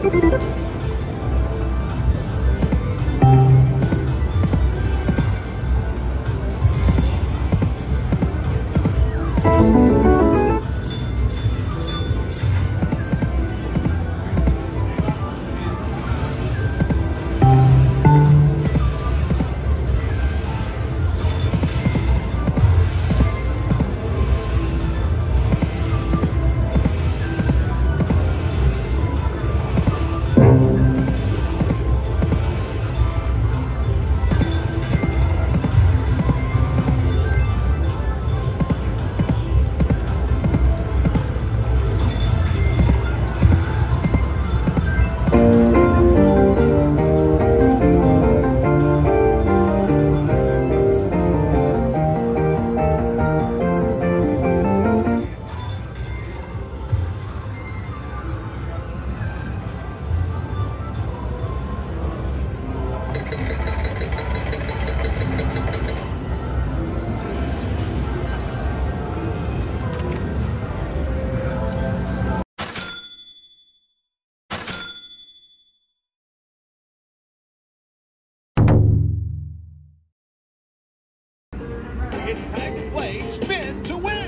It's time to play Spin to Win.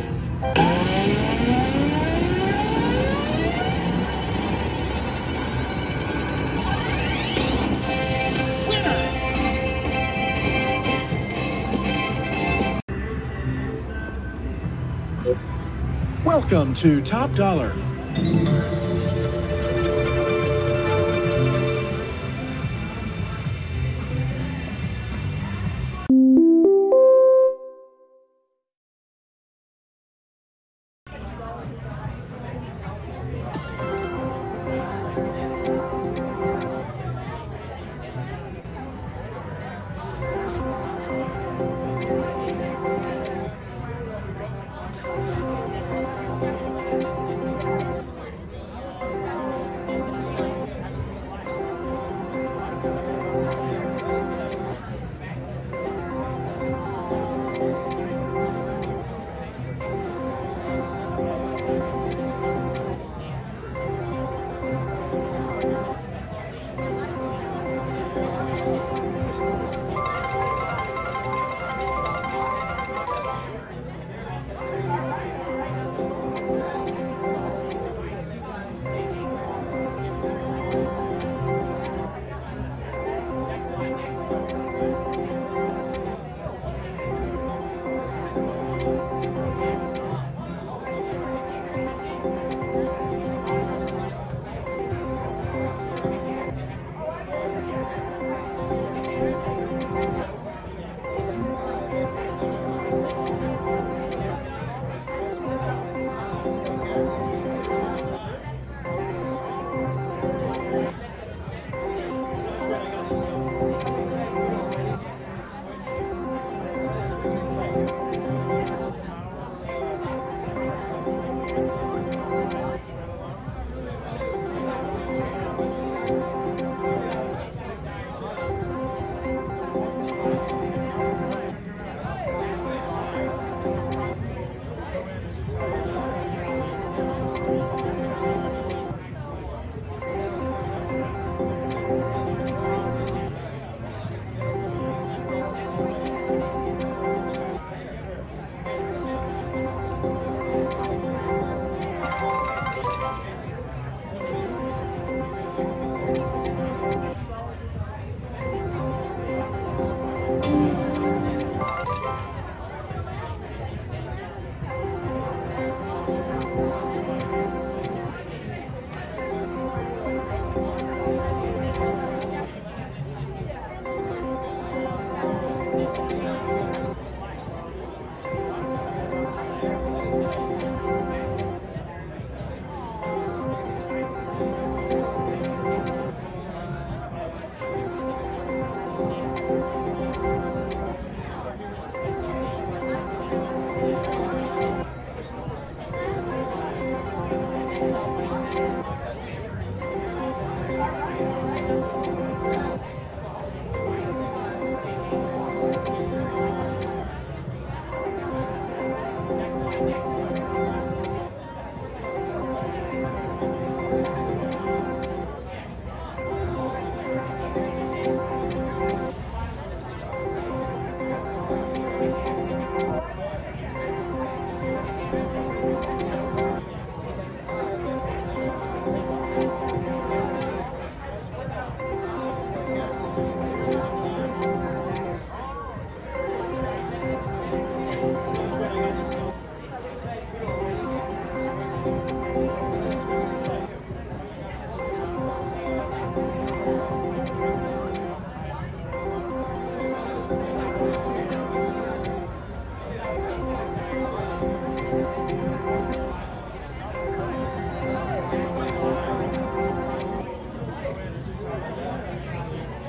Welcome to Top Dollar.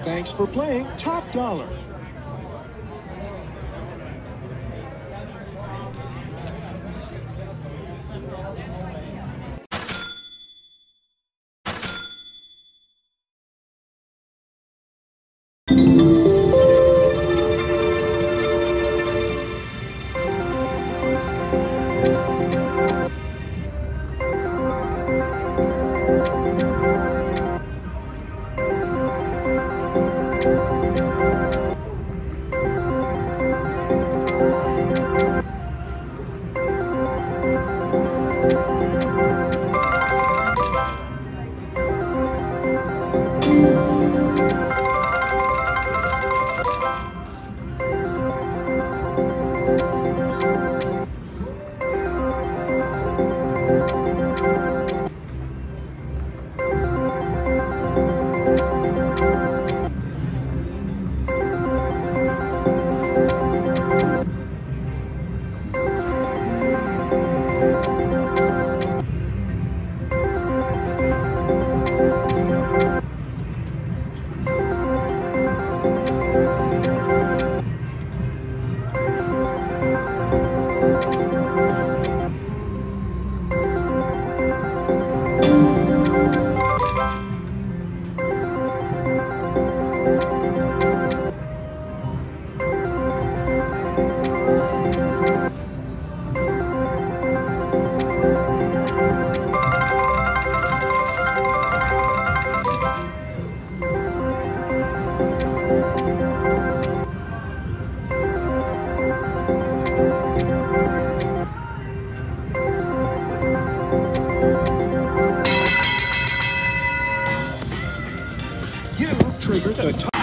Thanks for playing Top Dollar. Triggered the top.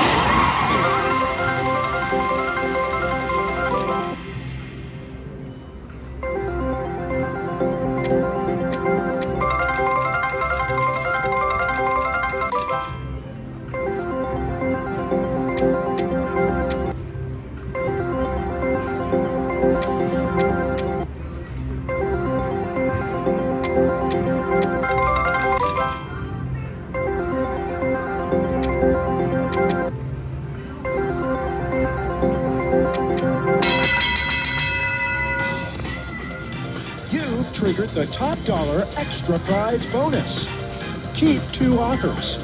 Triggered the Top Dollar Extra Prize bonus. Keep 2 offers.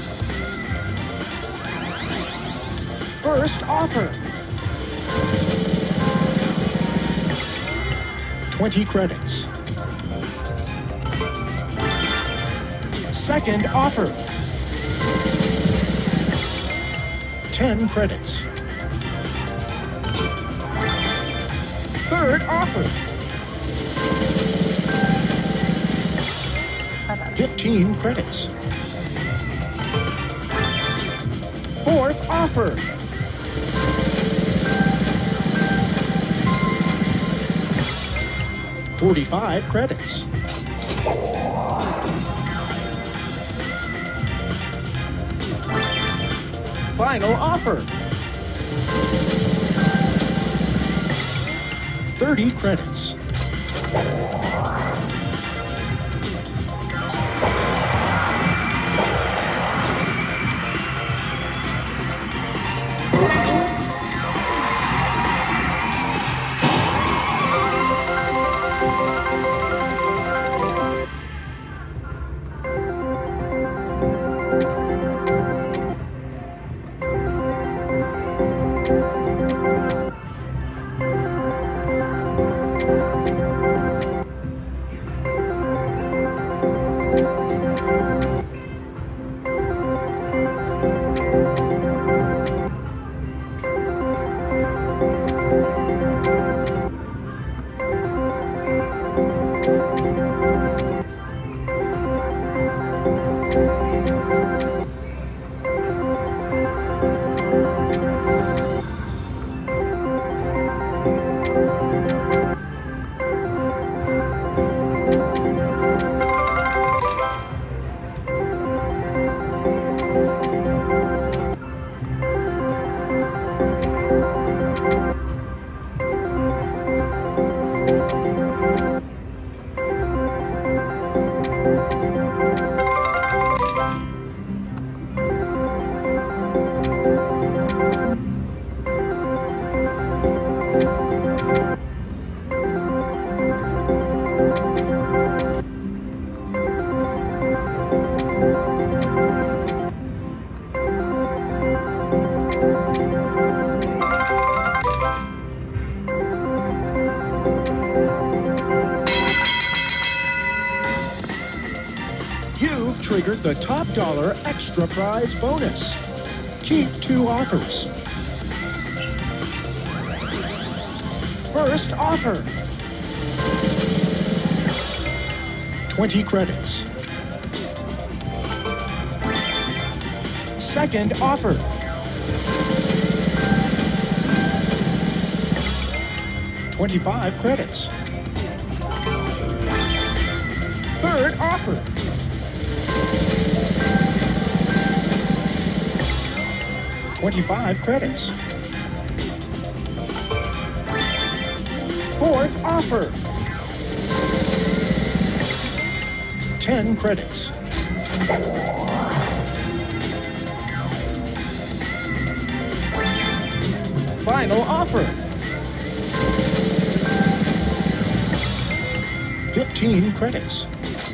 First offer. 20 credits. Second offer. 10 credits. Third offer. 15 credits. Fourth offer. 45 credits. Final offer. 30 credits. You've triggered the top dollar extra prize bonus. Keep 2 offers. First offer. 20 credits. Second offer. 25 credits. Third offer. 25 credits. Fourth offer. 10 credits. Final offer. 15 credits.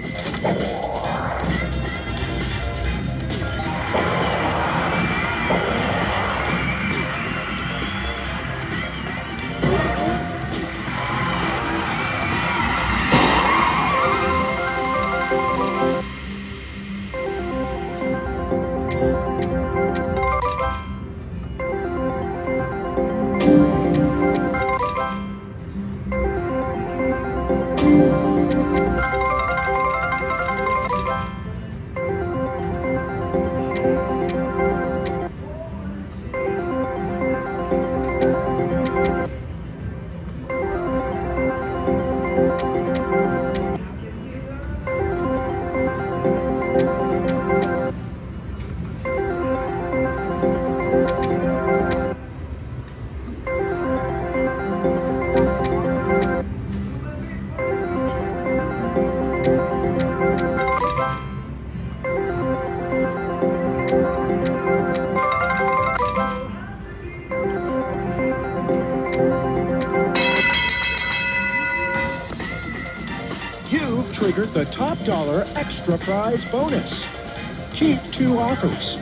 You've triggered the top dollar extra prize bonus. Keep 2 offers.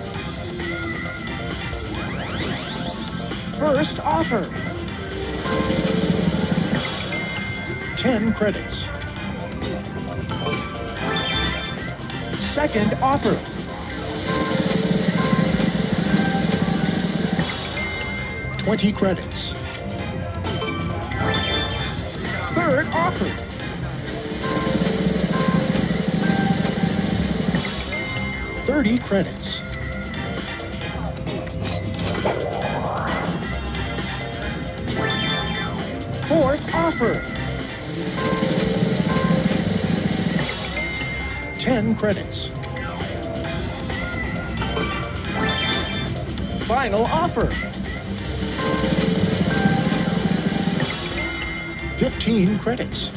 First offer. 10 credits. Second offer. 20 credits. Third offer. 30 credits. Fourth offer. 10 credits. Final offer. 15 credits.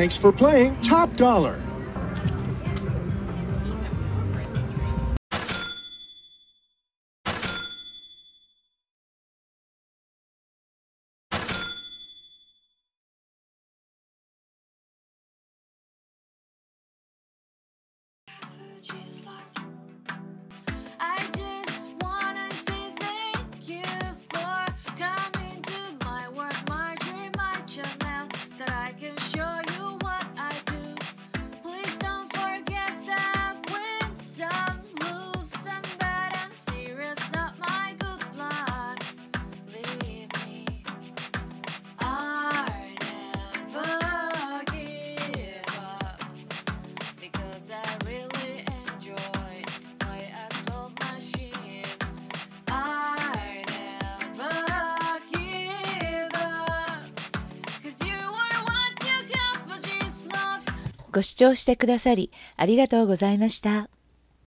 Thanks for playing Top Dollar. I just wanna say thank you for coming to my work, my dream, my channel, that I can show you what I do. Please don't forget that win some, lose some, bad and serious, not my good luck. Leave me, I never give up, because I really enjoyed to play a slot machine. I never give up, 'cause you are what you got for G-Slot. ご視聴してくださりありがとうございました。